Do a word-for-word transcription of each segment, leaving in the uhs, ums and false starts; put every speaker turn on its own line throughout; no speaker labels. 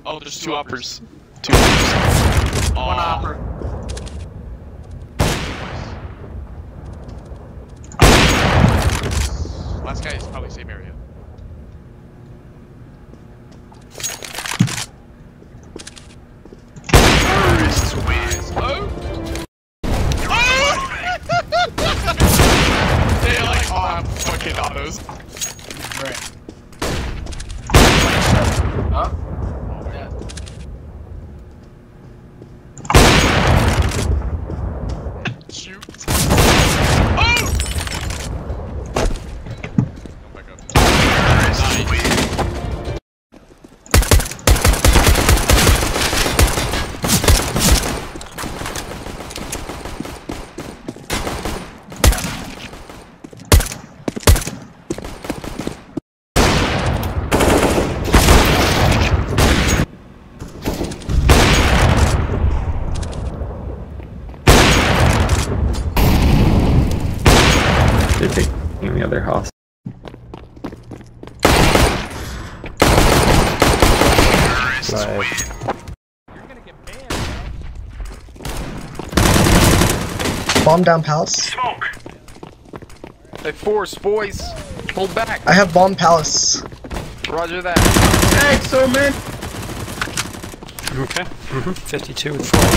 Oh, there's two uppers. Two uppers.
One upper.
Last guy is probably same area. Oh! They like all have fucking autos.
Right. Huh? Oh, yeah.
Shoot. Oh! Go back up. Nice.
They're taking the other house. Nice.
Bomb down palace.
They force, boys. Hold back.
I have bomb palace.
Roger that. Excellent.
Okay. Mm-hmm. fifty-two and four.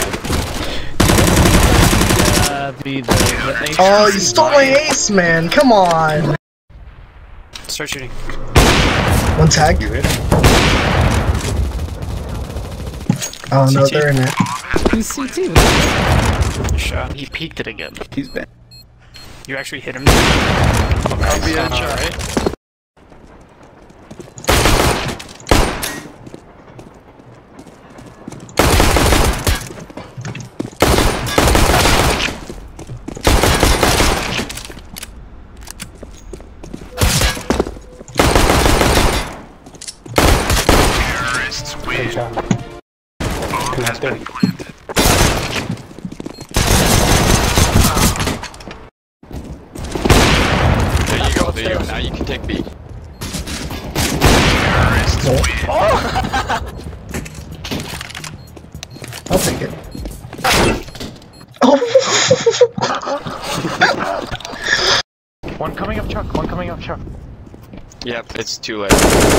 Uh, the, the, the
Oh, you stole my ace, man. Come on.
Start shooting.
One tag. Oh no,
C T.
they're in it.
He's C T. Shot. He peeked it again.
He's bad.
You actually hit him.
I'll be on shot, right?
Good job. Connector.
There you go, there you go. Now you can take B.
Oh. I'll take it. Oh.
One coming up truck, one coming up truck.
Yep, it's too late.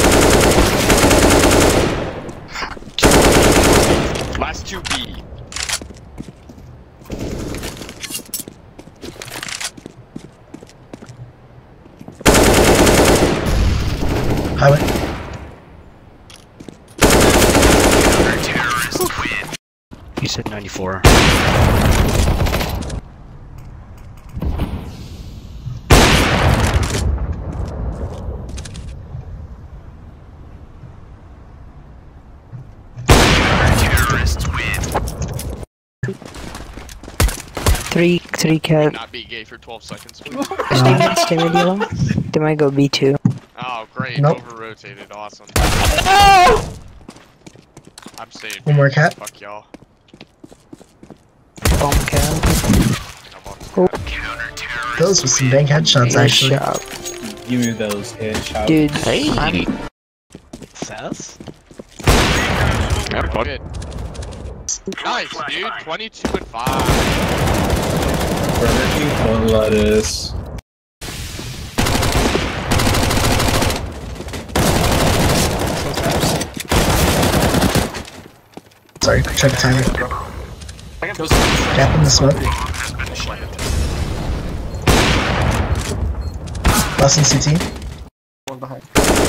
Last two B.
Highway.
You said ninety-four.
Three, three cat.
Not be gay for twelve seconds, please.
Uh, stay medium. They might go B two.
Oh, great.
Nope.
Over rotated. Awesome.
No!
I'm saved.
One more cat.
Fuck y'all.
Bomb cat.
Oh. Those were some dang headshots,
Nice
actually.
shot.
Give me those headshots.
Dude,
Hey!
I'm
Sass?
Yeah, fuck it. Nice, dude. twenty-two and five.
Burger King on lettuce.
Sorry, check the timer. Gap in the smoke. Last in C T.
One behind.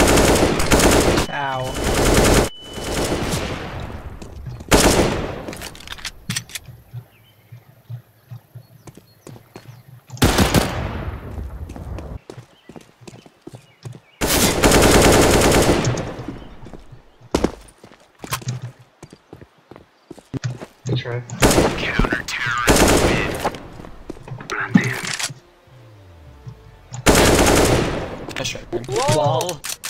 Ow.
Good try.
Counter-terrorist win.
Nice try.
Lol.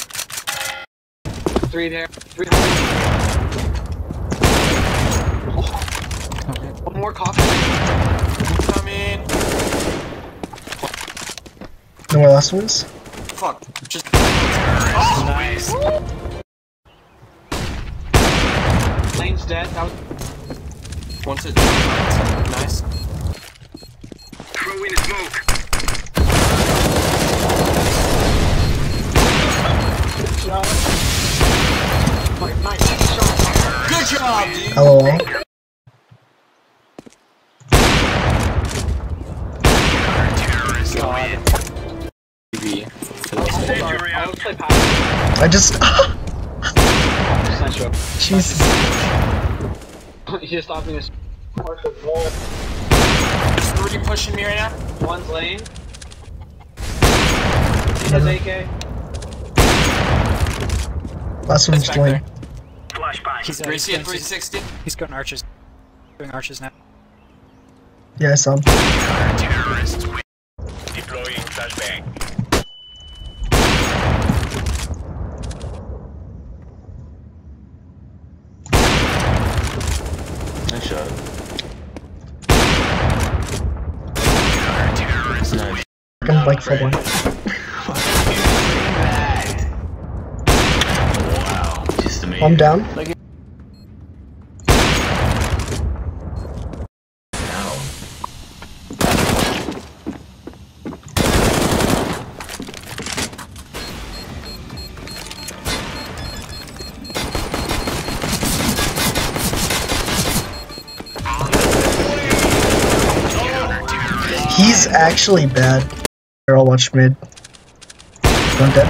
Three there. Three. One more coffee. Coming.
No more last ones?
Fuck. Just.
Nice.
Lane's dead. That was... Once it... Nice.
Throw in a smoke.
Good job. Nice shot. Good job, dude.
LOL. I just. Jesus.
He's just stopping us. There's three pushing me right now. One's lane. He has A K.
Last one's
back
lane.
there.
Flashbang.
He's, uh,
three
he's,
C
going,
and three sixty.
he's going arches. Doing arches now.
Yeah, I saw him.
Terrorists win. Deploying flashbang.
Nice shot.
Terrorists win.
Fucking like full one.
Wow. Just amazing.
I'm down. He's actually bad. Here, I'll watch mid. One dead.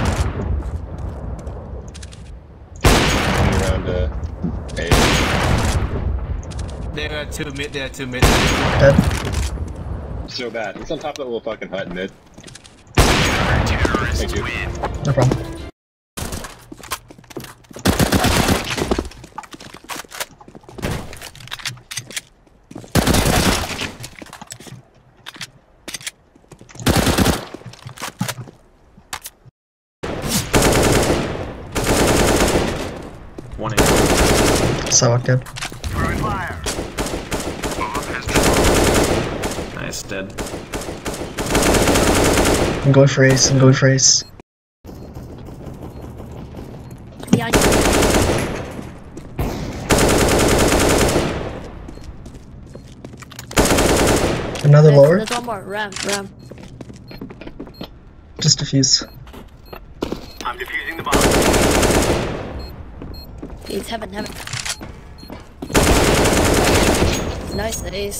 Around uh, A.
They are two mid, they are two mid.
Dead.
So bad. He's on top of that little fucking hut mid.
Terrorists
Thank you.
win.
No problem.
One in.
So dead.
Throwing fire. Bomb has dropped.
Nice, dead.
I'm going for ace. I'm going for ace.
Behind you.
Another
There's-
lower.
There's one more. Ram, ram.
Just defuse.
I'm defusing the bomb.
It's heaven, heaven. Nice ace.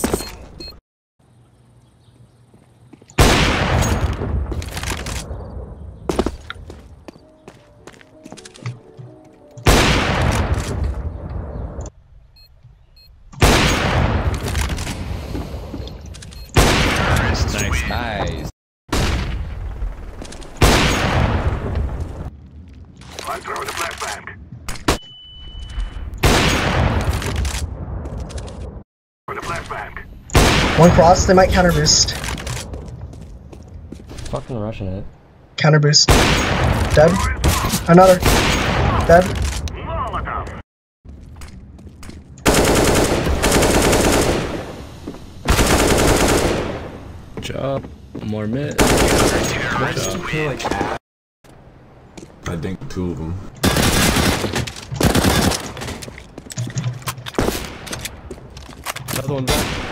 Terrorists win.
Nice.
I'm throwing a flashbang. Throwing a flashbang.
One cross. They might counter boost.
Fucking rushing it.
Counter boost. Dead. Another. Dead.
Molotov.
Good job. More mid.
Terrorists win.
I think two of them.
Another one back.